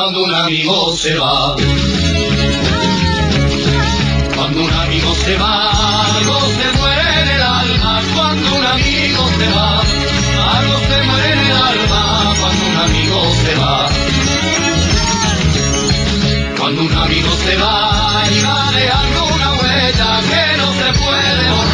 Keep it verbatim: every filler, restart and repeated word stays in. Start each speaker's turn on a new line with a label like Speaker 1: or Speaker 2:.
Speaker 1: cuando un amigo se va. Cuando un amigo se va, algo se muere en el alma. Cuando un amigo se va, algo se muere en el alma. Cuando un amigo se va. Cuando un amigo se va y va dejando una huella que no se puede borrar.